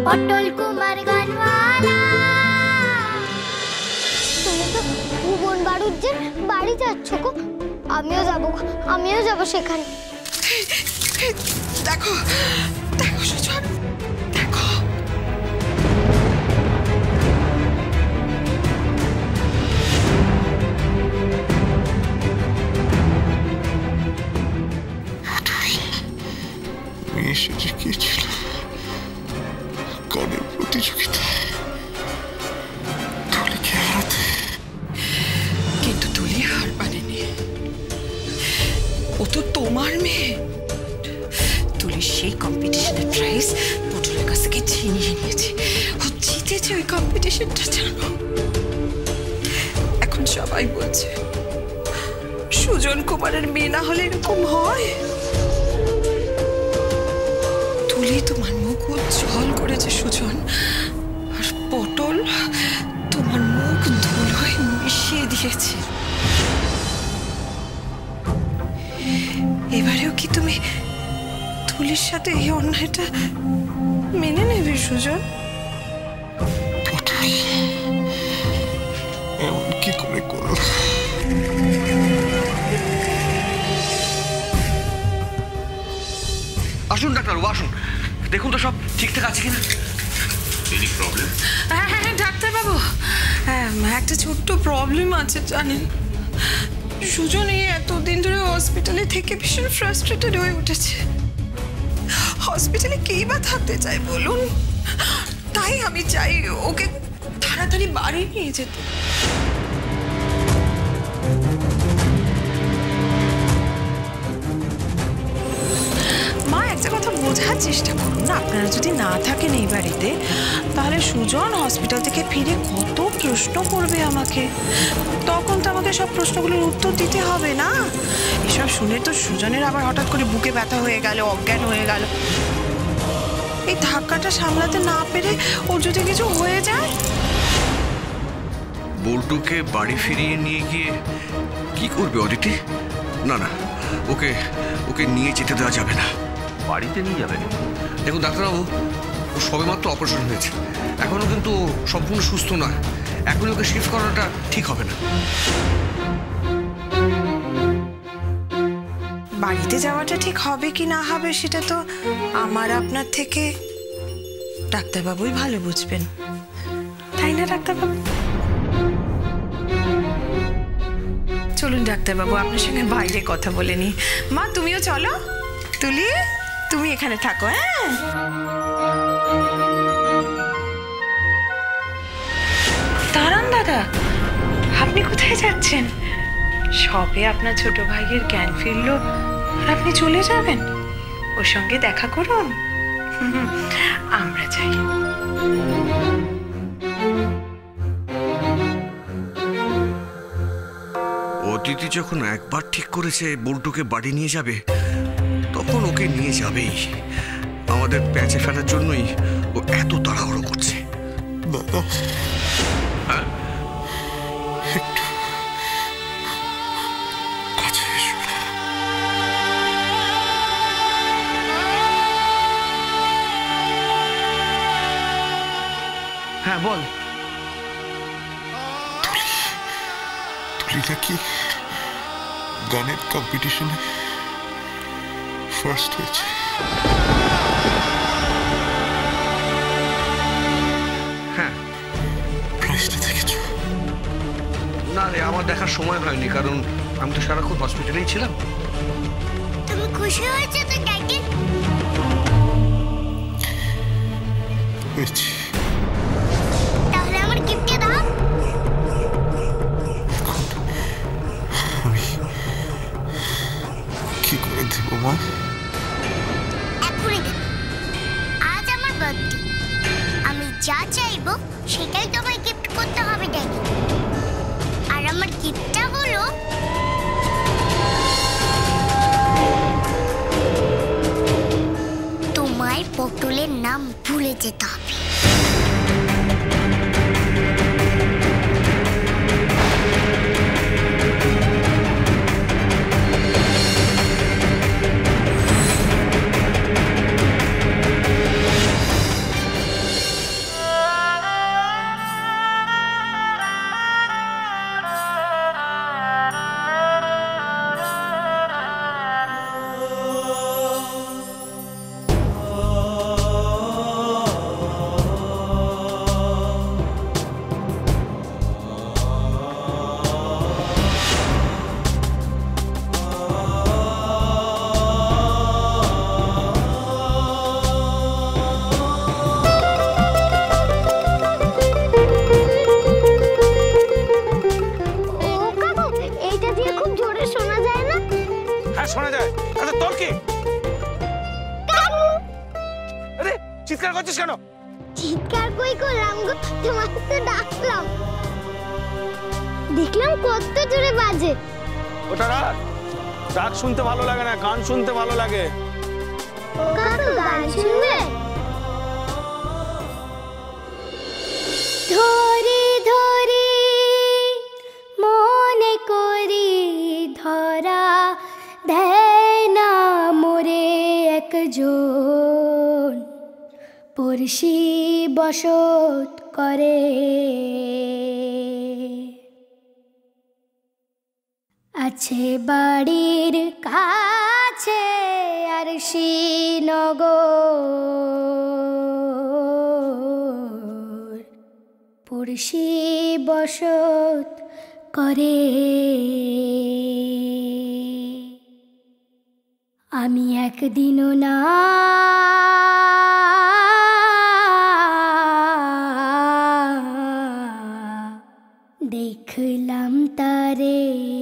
পটল কুমার গানওয়ালা। তুমি তো ভুবন বাড়ুজ্যের বাড়ি যাচ্ছ গো, আমিও যাব সেখানে। দেখো দেখো সুজন, দেখো সেটা কি ছিল? গানের প্রতিযোগিতা, তুলিকে হারাতে। কিন্তু তুলি হার পারেনি, ও তো তোমার মেয়ে। তুলি সেই কম্পিটিশনের প্রাইজ পটলের কাছ থেকে ছিনিয়ে নিয়েছে, ও জিতেছে ওই কম্পিটিশনটা। জানো, এখন সবাই বলছে সুজন কুমারের মেয়ে না হলে এরকম হয়। তুলি তোমার মুখ উজ্জ্বল করেছে সুজন, আর পটল তোমার মুখ ধুলোয় মিশিয়ে দিয়েছে। এবারেও কি তুমি তুলির সাথে এই অন্যায়টা মেনে নেবে সুজন? পটল এমন কি করে করল? আসুন ডাক্তারবাবু, আসুন, দেখুন তো সব ঠিকঠাক আছে কিনা। Any problem? হ্যাঁ হ্যাঁ ডাক্তারবাবু, হ্যাঁ একটা ছোট্ট প্রবলেম আছে জানেন। সুজন এই এতদিন ধরে হসপিটালে থেকে ভীষণ ফ্রাস্ট্রেটেড হয়ে উঠেছে। হসপিটালে কেই বা থাকতে চায় বলুন? তাই আমি চাই ওকে তাড়াতাড়ি বাড়ি নিয়ে যেতে। মা একটা কথা বোঝার চেষ্টা করুন না, আপনারা যদি না থাকেন এই বাড়িতে তাহলে সুজন হসপিটাল থেকে ফিরে কত প্রশ্ন করবে আমাকে, তখন তো আমাকে সব প্রশ্নগুলোর উত্তর দিতে হবে না। এসব শুনে তো সুজনের আবার হঠাৎ করে বুকে ব্যথা হয়ে গেল, অজ্ঞান হয়ে গেল, এই ধাক্কাটা সামলাতে না পেরে ওর যদি কিছু হয়ে যায়। বল্টুকে বাড়ি ফিরিয়ে নিয়ে গিয়ে কি করবে অদিতি? না না, ওকে ওকে নিয়ে যেতে দেওয়া যাবে না। বাড়িতে নিয়ে যাবেন? দেখুন ডাক্তারবাবু, ও সবেমাত্র অপারেশন হয়েছে, এখনো কিন্তু সম্পূর্ণ সুস্থ নয়। এখন ওকে শিফট করাটা ঠিক হবে না। বাড়িতে যাওয়াটা ঠিক হবে কি না হবে সেটা তো আমার আপনার থেকে ডাক্তারবাবুই ভালো বুঝবেন, তাই না ডাক্তারবাবু? চলুন ডাক্তারবাবু, আপনার সঙ্গে বাইরে কথা বলে নি। মা তুমিও চলো, তুলি তুমি এখানে থাকো। হ্যাঁ দাঁড়ান দাদা, আপনি কোথায় যাচ্ছেন? সবে আপনার ছোট ভাইয়ের জ্ঞান ফিরল আর আপনি চলে যাবেন? ওর সঙ্গে দেখা করুন। আমরা যাই। অদিতি যখন একবার ঠিক করেছে বল্টুকে বাড়ি নিয়ে যাবে, তখন ওকে নিয়ে যাবেই। আমাদের প্যাচে ফেলার জন্যই ও এত তাড়াহুড়ো করছে। দাদা হ্যাঁ, একটু কাছে এসো না। হ্যাঁ বল। তুলি নাকি গানের কম্পিটিশনে ফার্স্ট হয়েছে। হ্যাঁ, প্রাইজটা দেখেছো? না রে, আমার দেখার সময় হয়নি, কারণ আমি তো সারাক্ষণ হসপিটালেই ছিলাম। তুমি খুশি হয়েছো তো ড্যাডি? হয়েছে। তাহলে আমার গিফটটা দাও। আমি কি করে দেব মা? এখনই দেব। আজ আমার বার্থডে, আমি যা চাইবো সেটাই তোমায় গিফট করতে হবে ড্যাডি। আর আমার গিফটটা হলো তোমায় পটলের নাম ভুলে যেতে হবে। চিৎকার করছিস কেন? চিৎকার কই করলাম গো, তোমাকে তো ডাকলাম। দেখলাম কত জোরে বাজে। ওটা রাখ, ডাক শুনতে ভালো লাগে না, গান শুনতে ভালো লাগে। কাকু গান শুনবে? ধরি ধরি মনে করি ধরা দেয় না মোরে একজন, পড়শি বসত করে। আছে বাড়ির কাছে আর শ্রীনগর, পড়শি বসত করে। আমি একদিনও না দেখলাম তারে,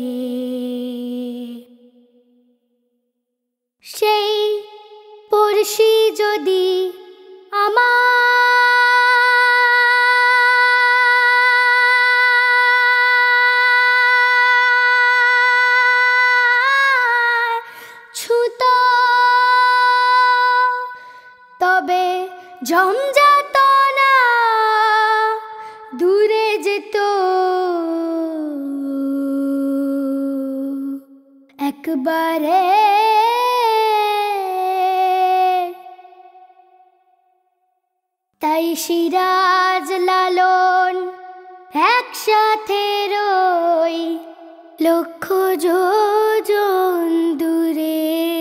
সেই পড়শি যদি আমার ছুত, তবে জমযাতনা দূরে যেত। একবারে তাই সিরাজ লালন একসাথে রই, লক্ষ যোজন দূরে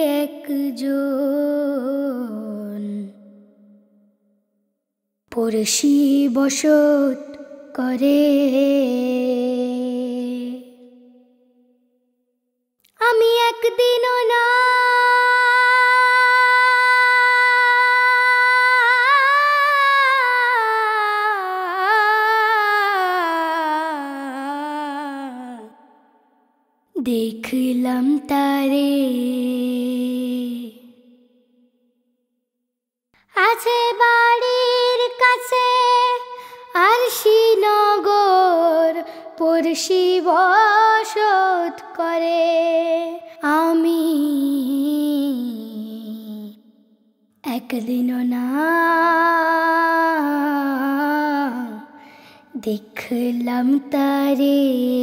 একজন, পড়শি বসত করে। আমি একদিনও না দেখলাম তারে। আছে বাড়ির কাছে আর শ্রীনগর, পড়শি বসত করে। আমি একদিনও না দেখলাম তারে।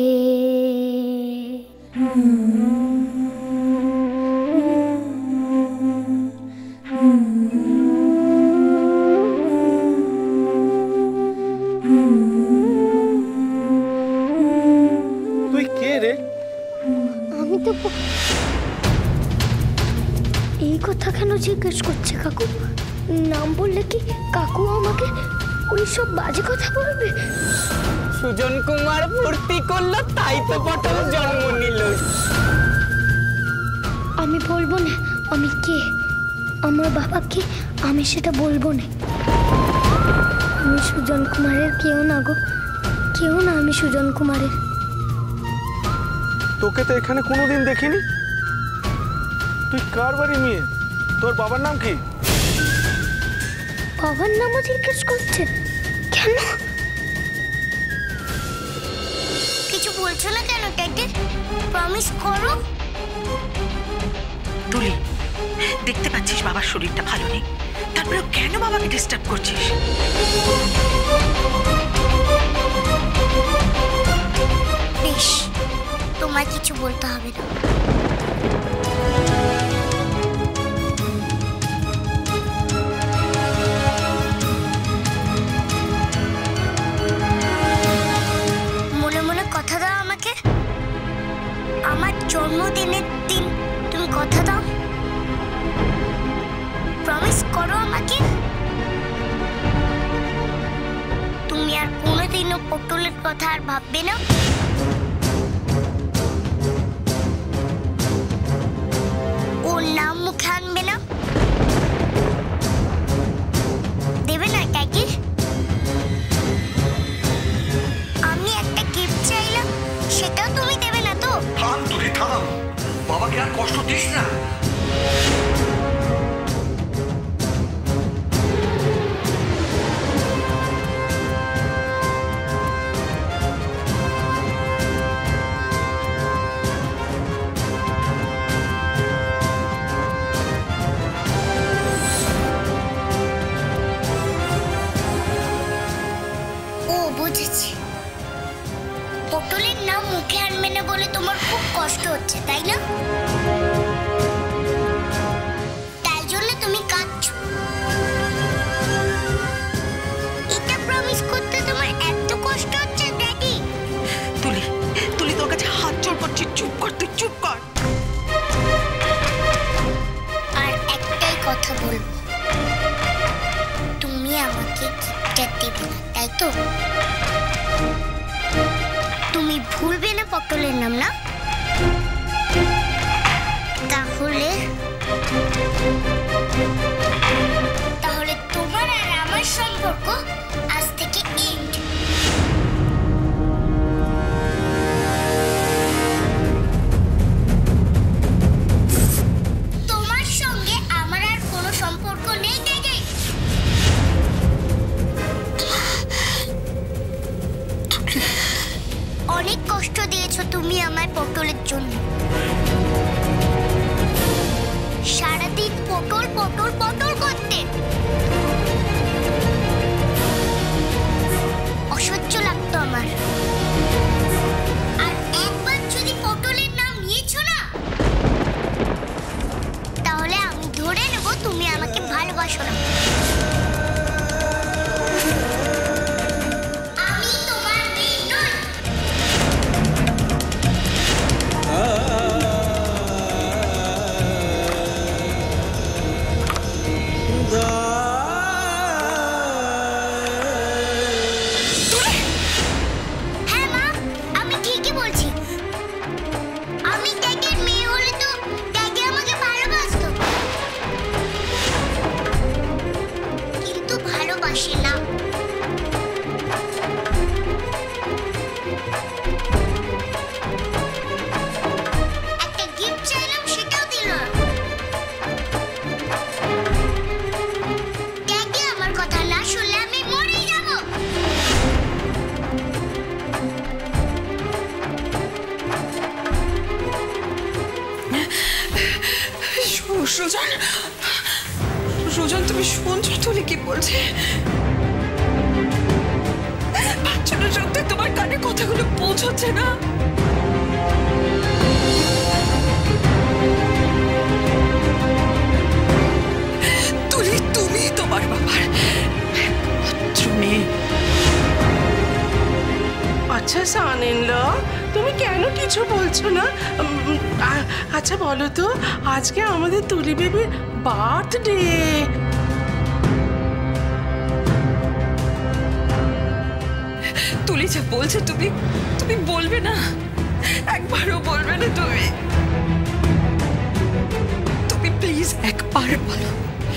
তুই কে রে? আমি তো এই কথা কেন জিজ্ঞেস করছে কাকু? নাম বললে কি কাকু আমাকে ওইসব বাজে কথা বলবে? সুজন কুমার ফুর্তি করলো তাই তো পটল জন্ম নিল। আমি বলবো না আমি কে, আমার বাবাকে আমি সেটা বলবো না। আমি সুজন কুমারের কেউ না গো, কেউ না আমি সুজন কুমারের। তোকে তো এখানে কোনোদিন দেখিনি। তুই কার বাড়ি মেয়ে? তোর বাবার নাম কি? বাবার নামও জিজ্ঞেস করছে কেন? কিছু বলছো না কেন ড্যাডি? প্রমিস করো। তুলি, দেখতে পাচ্ছিস বাবার শরীরটা ভালো নেই, তারপরেও কেন বাবাকে ডিস্টার্ব করছিস? বেশ, তোমার কিছু বলতে হবে না। মনে মনে কথা দাও আমাকে। আমার জন্মদিনের দিন তুমি কথা দাও, প্রমিস করো আমাকে। তুমি আর কোনোদিনও পটলের কথা আর ভাববে না। ওর নাম মুখে আনবে না, দেবে না ট্যাগি? আমি একটা গিফট চাইলাম, সেটাও তুমি দেবে না তো? থাম তুলি, থাম। বাবাকে আর কষ্ট দিস না। না বলে তোমার খুব কষ্ট হচ্ছে, তাই না? তাই জন্য তুমি কাঁদছো। এটা প্রমিস করতে তোমার এত কষ্ট হচ্ছে ড্যাডি? তুলি, তুলি তোর কাছে হাত জোড় করছি, চুপ কর, তুই চুপ কর। আর একটাই কথা বলবো, তুমি আমাকে গিফটটা দেবে না, তাই তো? তুমি ভুলবে না পটলের নাম, না? তাহলে তোমার আর আমার সম্পর্ক আজ থেকে এন্ড। তোমার সঙ্গে আমার আর কোনো সম্পর্ক নেই ড্যাডি। অনেক কষ্ট দিয়েছো তুমি আমায় পটলের জন্য। সারাদিন পটল পটল পটল করতে অসহ্য লাগতো আমার। আর একবার যদি পটলের নাম নিয়েছো না, তাহলে আমি ধরে নেব তুমি আমাকে ভালোবাসো না। আমি তোমার মেয়ে নই। হ্যাঁ মা, আমি ঠিকই বলছি। আমি ড্যাডির মেয়ে হলে তো ড্যাডি আমাকে ভালোবাসতো, কিন্তু ভালোবাসে না। একটা গিফট চাইলাম, সেটাও দিল না। ড্যাডি আমার কথা না শুনলে আমি মরেই যাব। সুজন, সুজন তুমি শুনছো তুলি কি বলছে? বাচ্চাটা সত্যি তোমার কানে কথাগুলো পৌঁছচ্ছে না? তুলি, তুমি তোমার বাবার একমাত্র মেয়ে। আচ্ছা সানিনলা, তুমি কেন কিছু বলছো না? আচ্ছা বলো তো, আজকে আমাদের তুলি বেবির বার্থডে। তুলি যা বলছে তুমি তুমি বলবে না? একবারও বলবে না তুমি? তুমি প্লিজ একবার বলো,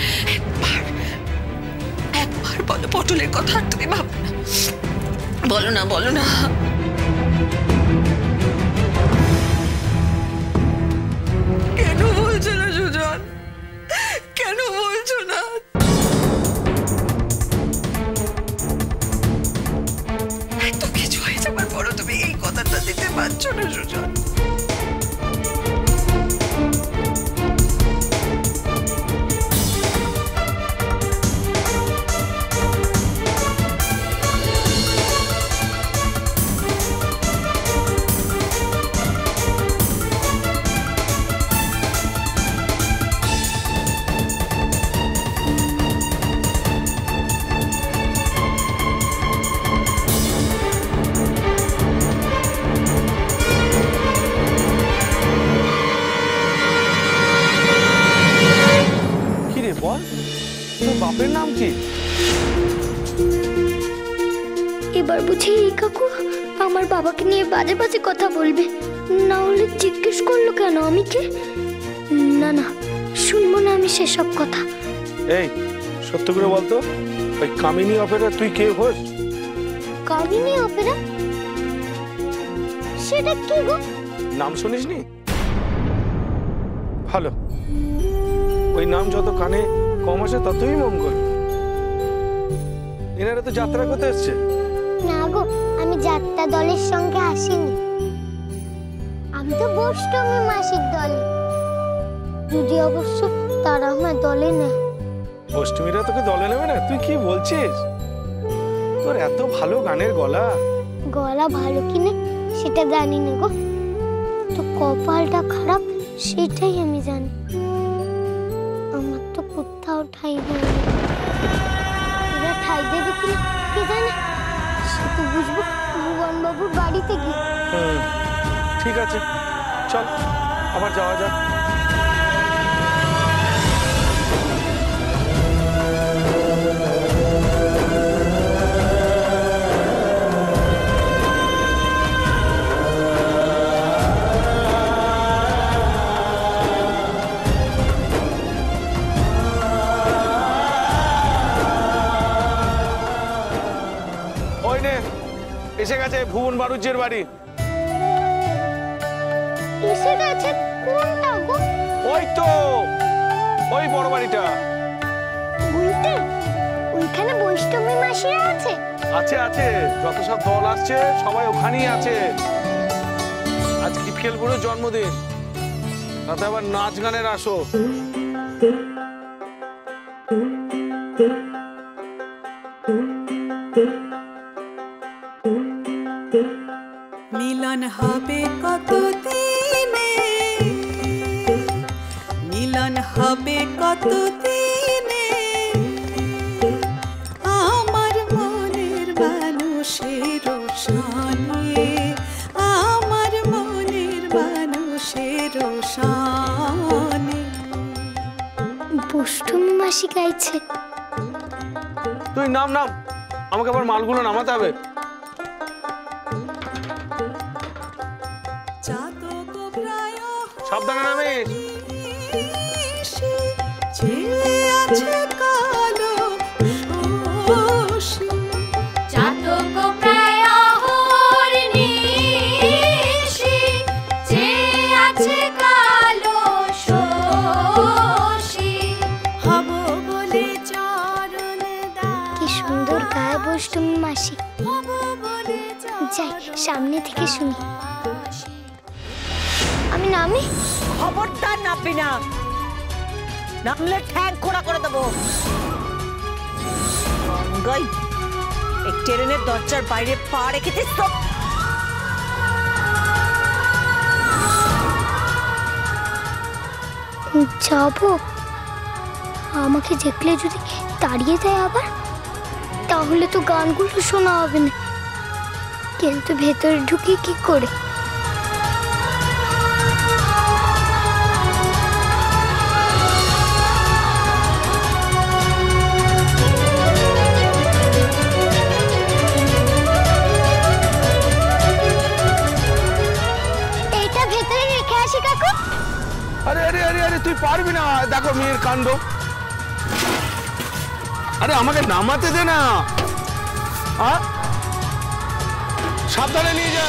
একবার বলো পটলের কথা। আর তুমি ভাবো না, বলো না, বলো না। কেন বলছো না সুজন? কেন বলছো না? এত কিছু হয়ে যাবার পরও তুমি এই কথাটা দিতে পারছো না সুজন? বল, তোর বাপের নাম কি? এবার বুঝি এই কাকু আমার বাবাকে নিয়ে বাজে বাজে কথা বলবে। না হলে জিজ্ঞেস করলো কেন আমি কে? না না, শুনবো না আমি সেসব কথা। এই সত্য করে বলতো, ওই কামিনী অপেরা তুই কে হোস? কামিনী অপেরা? সেটা কি গো? নাম শুনিসনি? ভালো, ওই নাম যত কানে কম আসে ততই মঙ্গল। এনারা তো যাত্রা করতে এসছে। না গো, আমি যাত্রা দলের সঙ্গে আসিনি। আমি তো বৈষ্ণবী মাসির দলে। যদি অবশ্য তারা আমার দলে নেয়। অষ্টমীরা তোকে দলে নেবে না? তুই কি বলছিস? তোর এত ভালো গানের গলা। গলা ভালো কিনা সেটা জানি না গো, তো কপালটা খারাপ সেটাই আমি জানি। আমার তো কোথাও ঠাঁই হয়নি। এরা ঠাঁই দেবে কিনা কে জানে, সে তো বুঝবো ভুবন বাবুর বাড়িতে গিয়ে। ঠিক আছে, চল আবার যাওয়া যাক। ওই নে, এসে গেছে ভুবন বাড়ুজ্যের বাড়ি। এসে গেছে? কোনটা গো? ওই তো, ওই বড় বাড়িটা। বুঝতে ওইখানে বৈষ্ণবী মাসিরা আছে? আছে আছে, যত সব দল আসছে সবাই ওখানেই আছে। আজ কিটকেলপুরের জন্মদিন, তাতে আবার নাচ গানের আসো। মিলন হবে কত দিনে, মিলন হবে কত দিনে, আমার মনের মানুষের সনে, আমার মনের মানুষের সনে। বৈষ্ণবী মাসি গাইছে। তুই নাম নাম, আমাকে আবার মালগুলো নামাতে হবে। সাবধানে নামিস। কি সুন্দর গায়ে বৈষ্ণবী মাসি। যাই সামনে থেকে শুনি। আমি নামি? খবরদার নামবি না, নামলে ঠ্যাং খোঁড়া করে দেবো। এই ট্রেনের দরজার বাইরে পা রেখেছিস তো? যাবো? আমাকে দেখলে যদি তাড়িয়ে দেয় আবার, তাহলে তো গানগুলো শোনা হবে না। কিন্তু ভেতরে ঢুকি কি করে? আরে আরে আরে আরে, তুই পারবি না, দেখো মেয়ের কাণ্ড। আরে আমাকে নামাতে দে না। সাবধানে নিয়ে যা।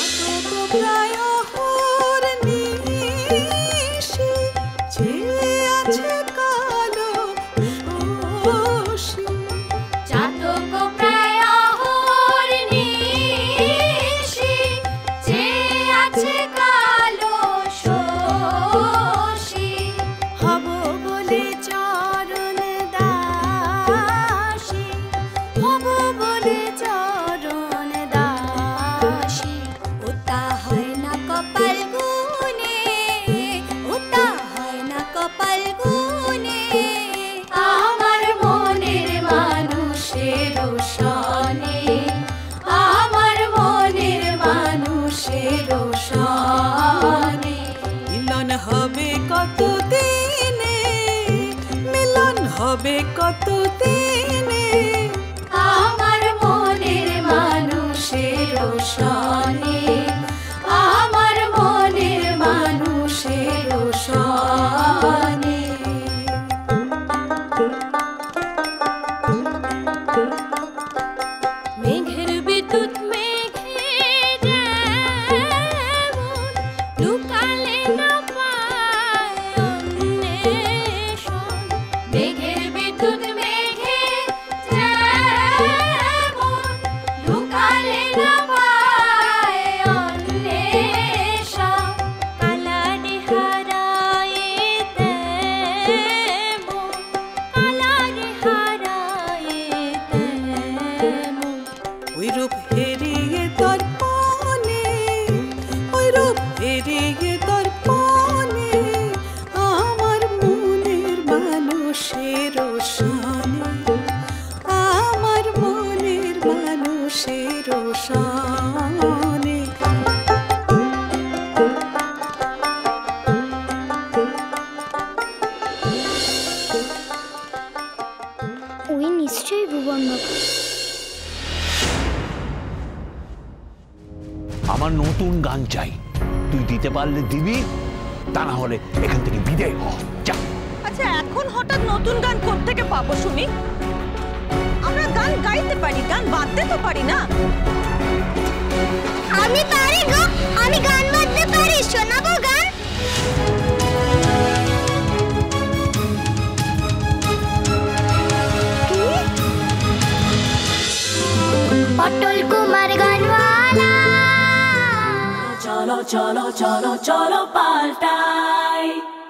হবে কত দিনে, আমার মনের মানুষের সনে, আমার মনের মানুষের সনে। মেঘের বিদ্যুৎ মেঘে লুকালে না অবসানে। ওই নিশ্চয়ই ভুবন বাবু। আমার নতুন গান চাই, তুই দিতে পারলে দিবি, তা না হলে এখান থেকে বিদায় হ। যা। আচ্ছা এখন হঠাৎ নতুন গান কোত্থেকে পাবো শুনি? আমরা গান গাইতে পারি, গান বাজতে তো পারি না। আমি পারি গো, আমি গান বাজতে পারি, শোনাবো গান। পটল কুমার গানওয়ালা। চলো চলো চলো চলো পাল্টাই